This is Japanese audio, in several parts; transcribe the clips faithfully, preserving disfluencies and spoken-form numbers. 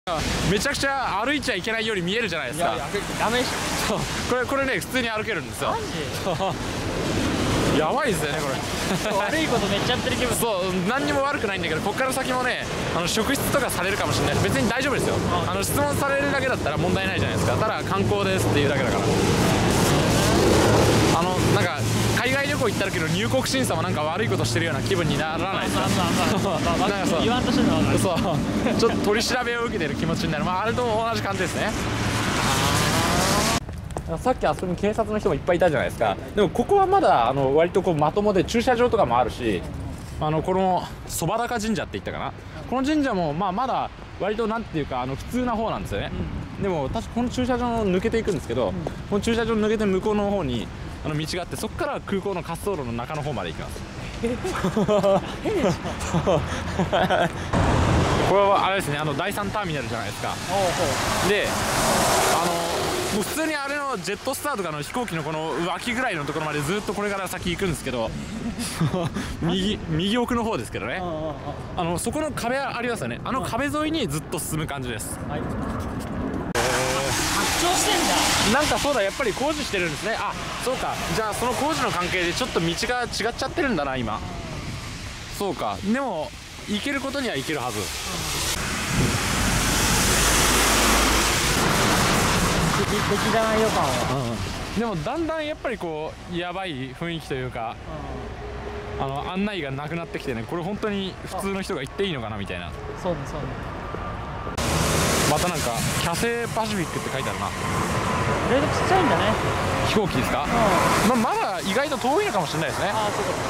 めちゃくちゃ歩いちゃいけないように見えるじゃないですか。 いやいやダメでしそうこれこれね普通に歩けるんですよ。 ょ。マジやばいですよねこれ。 悪いことめっちゃやってる気分。 そう何にも悪くないんだけど、こっから先もねあの職質とかされるかもしれない。別に大丈夫ですよ。あの質問されるだけだったら問題ないじゃないですか。ただ観光ですっていうだけだから。あのなんか海外旅行行ったけど入国審査もなんか悪いことしてるような気分にならないですか。なんかそう言わんとしてるのは分かる。 そうちょっと取り調べを受けてる気持ちになる。まああれと同じ感じですね。さっきあそこに警察の人もいっぱいいたじゃないですか。でもここはまだあの割とこうまともで駐車場とかもあるし、あのこのそば高神社って言ったかな、この神社もまあまだ割となんていうかあの普通な方なんですよね。うん、でも確かこの駐車場を抜けていくんですけど、うん、この駐車場を抜けて向こうの方にあの道があって、そこから空港の滑走路の中の方まで行きます。これはあれですね、あの第三ターミナルじゃないですか。であのもう普通にあれのジェットスターとかの飛行機のこの脇ぐらいのところまでずっとこれから先行くんですけど右右奥の方ですけどね、あのそこの壁ありますよね。あの壁沿いにずっと進む感じです。はい、 拡張してんだ。 なんかそうだ、やっぱり工事してるんですね。あ、そうか。じゃあその工事の関係でちょっと道が違っちゃってるんだな今。そうか。でも行けることには行けるはず。 敵じゃない予感は、 うん、でもだんだんやっぱりこうやばい雰囲気というか、あの案内がなくなってきてね、これ本当に普通の人が行っていいのかなみたいな。 そうねそうね。 またなんかキャセイパシフィックって書いてあるな。 意外とちっちゃいんだね。 飛行機ですか。まあ、まだ意外と遠いのかもしれないですね。 ああそうか。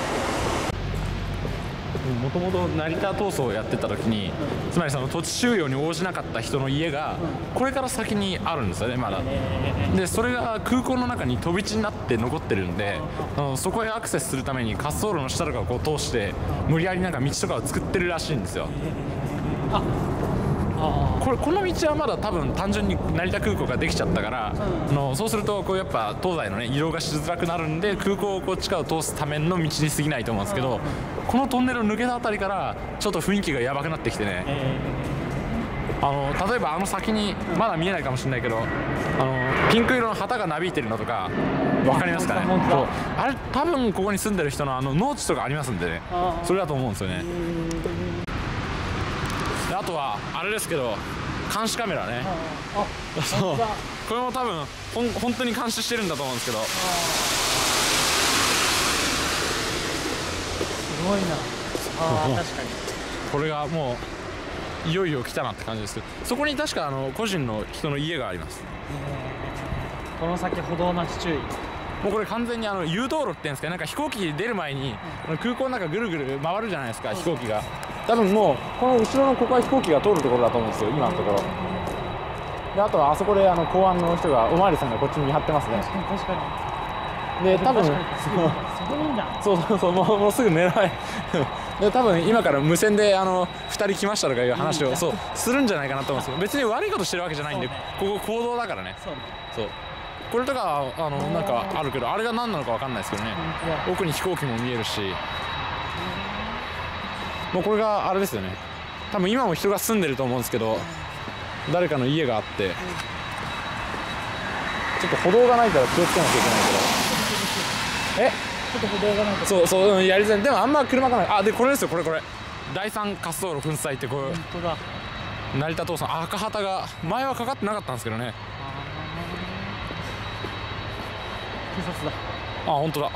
もともと成田闘争をやってた時に、つまりその土地収容に応じなかった人の家がこれから先にあるんですよねまだ。でそれが空港の中に飛び地になって残ってるんで、あのそこへアクセスするために滑走路の下とかをこう通して無理やりなんか道とかを作ってるらしいんですよ。あこれこの道はまだ多分単純に成田空港ができちゃったから、うん、あのそうするとこうやっぱ東西のね移動がしづらくなるんで、空港をこう地下を通すための道に過ぎないと思うんですけど、うん、このトンネルを抜けたあたりからちょっと雰囲気がやばくなってきてね、えー、あの例えばあの先にまだ見えないかもしれないけど、あのピンク色の旗がなびいてるのとか分かりますかね。そうあれ多分ここに住んでる人のあの農地とかありますんでね、それだと思うんですよね。あとはあれですけど監視カメラね。あそうこれも多分ほん本当に監視してるんだと思うんですけど、 すごいな。あ確かにこれがもういよいよ来たなって感じですけど、そこに確かあの個人の人の家があります。 この先歩道なし注意。 もうこれ完全にあの誘導路って言うんですか、なんか飛行機出る前に、うん、空港の中ぐるぐる回るじゃないですか、うん、飛行機が。多分もうこの後ろのここは飛行機が通るところだと思うんですよ今のところ。であとはあそこであの公安の人がおまわりさんがこっちに見張ってますね。確かに確かに。で多分そこにいんだ。そうそうそう、もうもうすぐ目の前で多分今から無線であのふたり来ましたとかいう話をそうするんじゃないかなと思うんですけど、別に悪いことしてるわけじゃないんで、ここ公道だからね。そうそうこれとかあのなんかあるけど、あれが何なのか分かんないですけどね。奥に飛行機も見えるし、もうこれがあれですよね。多分今も人が住んでると思うんですけど、誰かの家があって、ちょっと歩道がないから気をつけなきゃいけないけど、えちょっと歩道がないから、 そうそう、うん、やりづらい。でもあんま車がない。あでこれですよ、これこれ第三滑走路粉砕ってこういう成田闘争赤旗が前はかかってなかったんですけどね。 警察だ。 あ本当だ。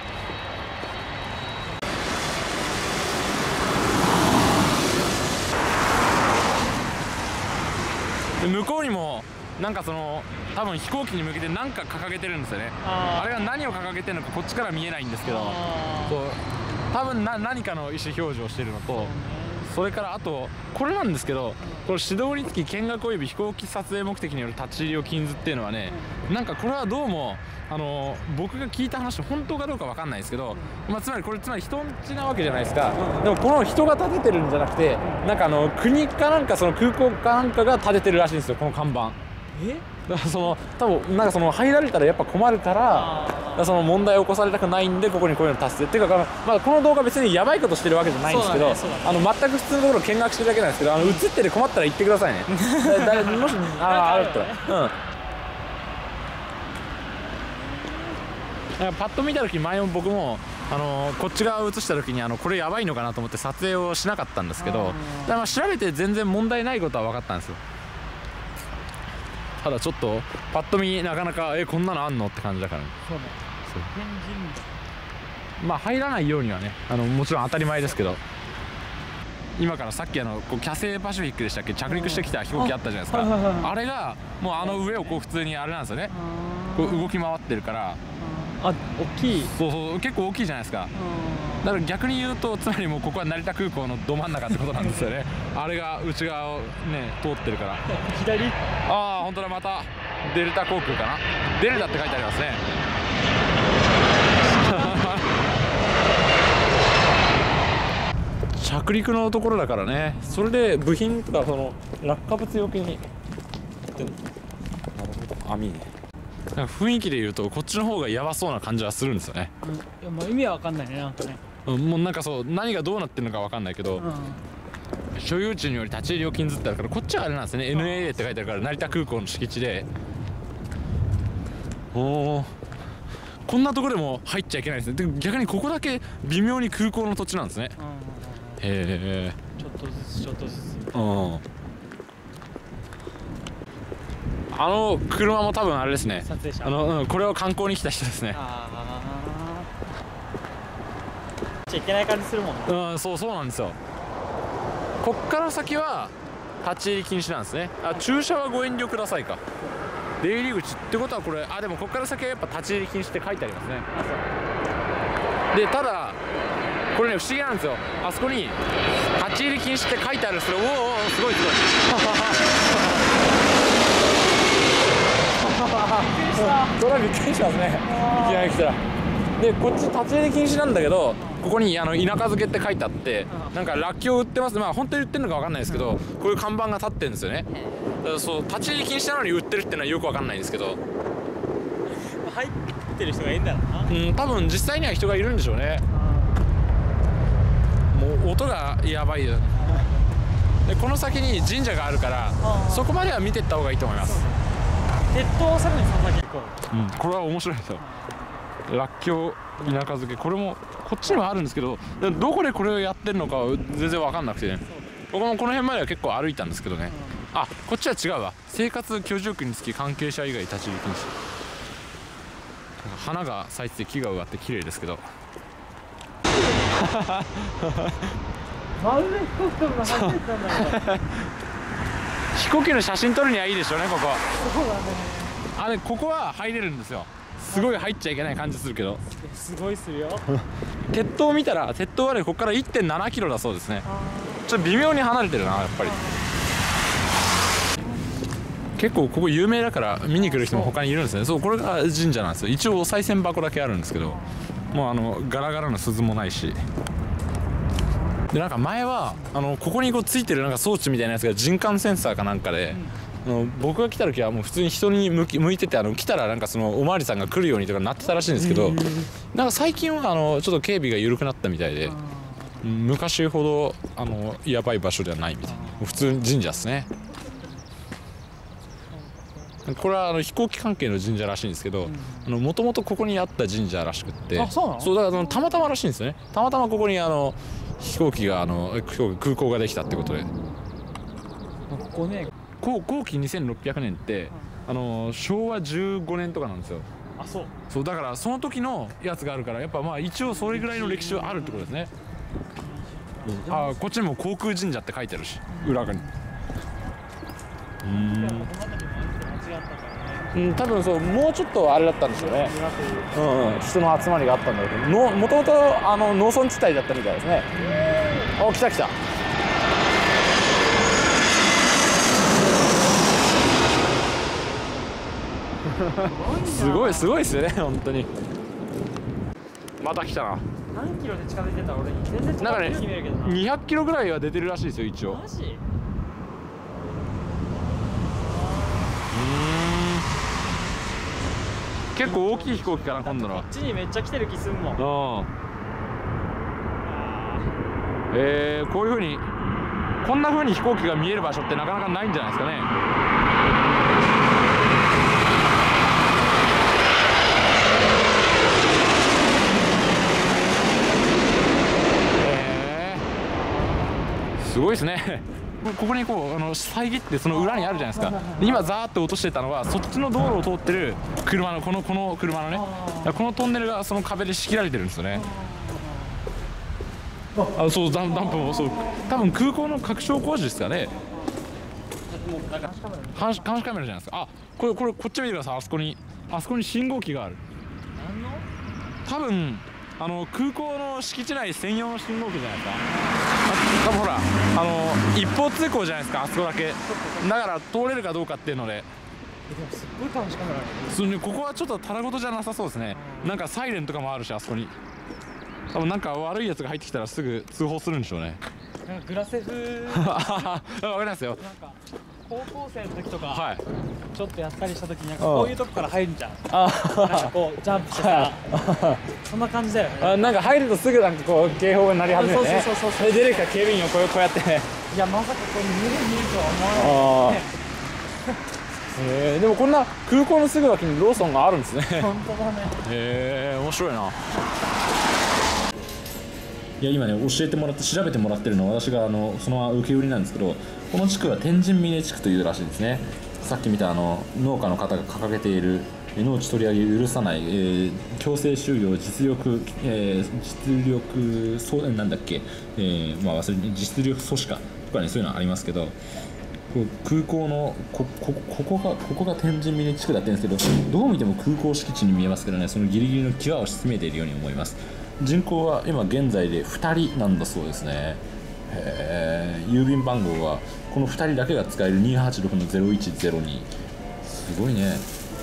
で向こうにもなんかその多分飛行機に向けて何か掲げてるんですよね。 あ, あれが何を掲げてるのかこっちから見えないんですけど、そう多分な何かの意思表示をしてるのと、それからあとこれなんですけど、この指導につき見学および飛行機撮影目的による立ち入りを禁ずっていうのはね、なんかこれはどうもあの僕が聞いた話本当かどうかわかんないですけど、まあ、つまりこれつまり人んちなわけじゃないですか。でもこの人が建ててるんじゃなくて、なんかあの国かなんかその空港かなんかが建ててるらしいんですよ、この看板。えその多分なんかその入られたらやっぱ困るからその問題を起こされたくないんでここにこういうの達成っていうか、まあ、この動画別にやばいことしてるわけじゃないんですけど、ねね、あの全く普通のところを見学してるだけなんですけどあの映ってる困ったら言ってくださいねだもしああるったらうんなんかパッと見た時前も僕もあのこっち側を映した時にあのこれやばいのかなと思って撮影をしなかったんですけどだからまあ調べて全然問題ないことは分かったんですよ。ただちょっとパッと見なかなかえこんなのあんのって感じだからね。そうね。そうまあ入らないようにはねあのもちろん当たり前ですけど今からさっきあのこうキャセイパシフィックでしたっけ着陸してきた飛行機あったじゃないですか あ, あれがもうあの上をこう普通にあれなんですよねこう動き回ってるからあ大きいそうそう結構大きいじゃないですかだから逆に言うとつまりもうここは成田空港のど真ん中ってことなんですよねあれが内側をね通ってるから左ああ本当だまたデルタ航空かなデルタって書いてありますね着陸のところだからねそれで部品とかその落下物よけになるほど網ねなんか雰囲気で言うとこっちの方がやばそうな感じはするんですよね、 うん、いやもう意味は分かんないねなんかね、 うん、もうなんかそう何がどうなってるのか分かんないけど、うん、所有地により立ち入りを禁ずってあるからこっちはあれなんですね エヌエーエー って書いてあるから成田空港の敷地でおおこんなところでも入っちゃいけないですねで逆にここだけ微妙に空港の土地なんですね、うん、へえちょっとずつちょっとずつうんあの車も多分あれですね撮影者あの、うん、これを観光に来た人ですねああちゃいけない感じするもんねうんそうそうなんですよこっから先は立ち入り禁止なんですねあ駐車はご遠慮くださいか出入り口ってことはこれあでもこっから先はやっぱ立ち入り禁止って書いてありますねでただこれね不思議なんですよあそこに立ち入り禁止って書いてあるんですけどおおすごいすごいそれはびっくりしますねいきなり来たらでこっち立ち入り禁止なんだけどここにあの田舎漬けって書いてあってなんからっきょう売ってますまあ本当に売ってるのか分かんないですけどこういう看板が立ってるんですよねだからそう立ち入り禁止なのに売ってるっていうのはよく分かんないんですけど入ってる人がいるんだろうなうん多分実際には人がいるんでしょうねもう音がやばいよでこの先に神社があるからそこまでは見ていった方がいいと思います鉄塔をさらにその先行こう、うん、これは面白いですよらっきょう田舎漬けこれもこっちにはあるんですけどどこでこれをやってるのかは全然分かんなくてね僕もこの辺までは結構歩いたんですけどね、うん、あこっちは違うわ生活居住区につき関係者以外立ち入り禁止花が咲いてて木が植わって綺麗ですけど真上飛行機が入ってたんだけど飛行機の写真撮るにはいいでしょうねここそうだねあれここは入れるんですよすごい入っちゃいけない感じするけどすごいするよ鉄塔を見たら鉄塔はねここから いってんななキロだそうですねちょっと微妙に離れてるなやっぱり結構ここ有名だから見に来る人も他にいるんですねそうこれが神社なんですよ一応お賽銭箱だけあるんですけどもうあのガラガラの鈴もないしでなんか前はあのここにこうついてるなんか装置みたいなやつが人感センサーかなんかで、うん、あの僕が来た時はもう普通に人に向き向いててあの来たらなんかそのおまわりさんが来るようにとかなってたらしいんですけどなんか最近はあのちょっと警備が緩くなったみたいで昔ほどあのやばい場所ではないみたいな普通に神社ですねこれはあの飛行機関係の神社らしいんですけどもともとここにあった神社らしくってあそうなのそうだからあのたまたまらしいんですよねたまたまここにあの飛行機があの空港ができたってことでここね後期にせんろっぴゃくねんって、うん、あのしょうわじゅうごねんとかなんですよあそうそうだからその時のやつがあるからやっぱまあ一応それぐらいの歴史はあるってことですね、うん、あこっちにも航空神社って書いてあるし裏側にうんうん、多分そうもうちょっとあれだったんですよね、うんうん、人の集まりがあったんだけどのもともとあの農村地帯だったみたいですねお来た来たすごいすごいですよね本当にまた来たな何キロで近づいてたら俺に全然近づいて見えるけどなにひゃくキロぐらいは出てるらしいですよ一応マジ結構大きい飛行機かな今度の。 こっちにめっちゃ来てる気すんもん。 うん。えー、こういう風にこんな風に飛行機が見える場所ってなかなかないんじゃないですかね。えー、すごいですね。ここにこうあの遮ってその裏にあるじゃないですか。今ザーッと落としてたのはそっちの道路を通ってる車のこのこの車のね、このトンネルがその壁で仕切られてるんですよね。あ、そうダンダンプもそう、多分空港の拡張工事ですかね。監視監視カメラじゃないですか。あ、これこれこっち見てください。あそこにあそこに信号機がある。 何の？ 多分あの空港の敷地内専用の信号機じゃないですか。あ、多分ほらあの一方通行じゃないですか、あそこだけ。だから通れるかどうかっていうので。 でもすっごい監視カメラある。 それね、ここはちょっとただごとじゃなさそうですね。なんかサイレンとかもあるし、あそこに多分なんか悪いやつが入ってきたらすぐ通報するんでしょうね。 なんかグラセフわかりますよ。 なんか高校生の時とか、 はい、 ちょっとやったりした時になんかこういうとこから入るんじゃん。 あなんかこうジャンプしてさそんな感じだよね。 あ、なんか入るとすぐなんかこう警報が鳴り始めてね。 そうそうそうそう。 で出てきた警備員をこうこうやっていやまさかこう見る見るとは思わない、ね。 えー、でもこんな空港のすぐ脇にローソンがあるんですね。 本当だね。 へえー、面白いな。いや今ね教えてもらって調べてもらってるのは私があのそのまま受け売りなんですけど、この地区は天神峰地区というらしいですね。さっき見たあの農家の方が掲げている農地取り上げ許さない、えー、強制収容実力、えー、実力そうなんだっけ、えー、まあ忘れ実力阻止かとかね、そういうのありますけど、こう空港の こ, こ, ここがここが天神峰地区だって言うんですけど、どう見ても空港敷地に見えますけどね、そのギリギリの際を進めているように思います。人口は今現在でふたりなんだそうですね。へー、郵便番号はこのふたりだけが使えるにーはちろくのゼロいちゼロに。すごいね。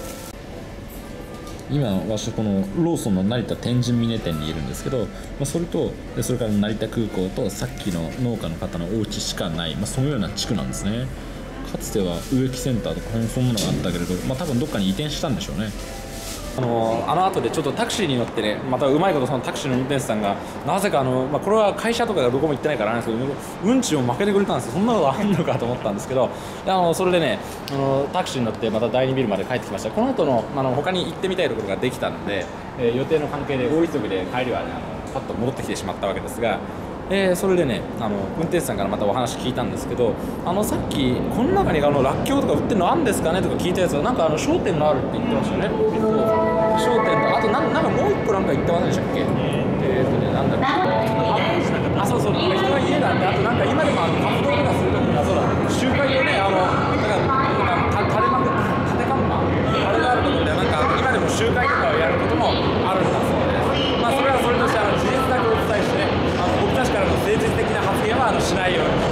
今私このローソンの成田天神峰店にいるんですけど、まあ、それとそれから成田空港とさっきの農家の方のお家しかない、まあ、そのような地区なんですね。かつては植木センターとかそんなのがあったけれど、まあ、多分どっかに移転したんでしょうね。あのあの後でちょっとタクシーに乗ってね、またうまいことそのタクシーの運転手さんがなぜかあの、まあ、これは会社とかがどこも行ってないからなんですけど、うんちを負けてくれたんですよ。そんなことあんのかと思ったんですけど、あのそれでねあのタクシーに乗ってまただいにビルまで帰ってきました。この後のあの他に行ってみたいところができたので、えー、予定の関係で大急ぎで帰りはねあのパッと戻ってきてしまったわけですが、えー、それでねあの運転手さんからまたお話聞いたんですけど、あのさっきこの中にあのらっきょうとか売ってるのあるんですかねとか聞いたやつはなんかあの商店があるって言ってましたよね。商店とあとなんなんかもう一個なんか言ってませんでしたっけ。えーとねなんだろう、あそうそう、人が家なんで、あとなんか今でもあの活動とかするときにはそうだ集会でねあのなんか垂れ幕立て看板あれがあると思うんで、なんか今でも集会とかをやることもあるんだそうです。まあそれはそれとしてあの事実だけお伝えしてね、あの僕たちからの政治的な発言はあのしないように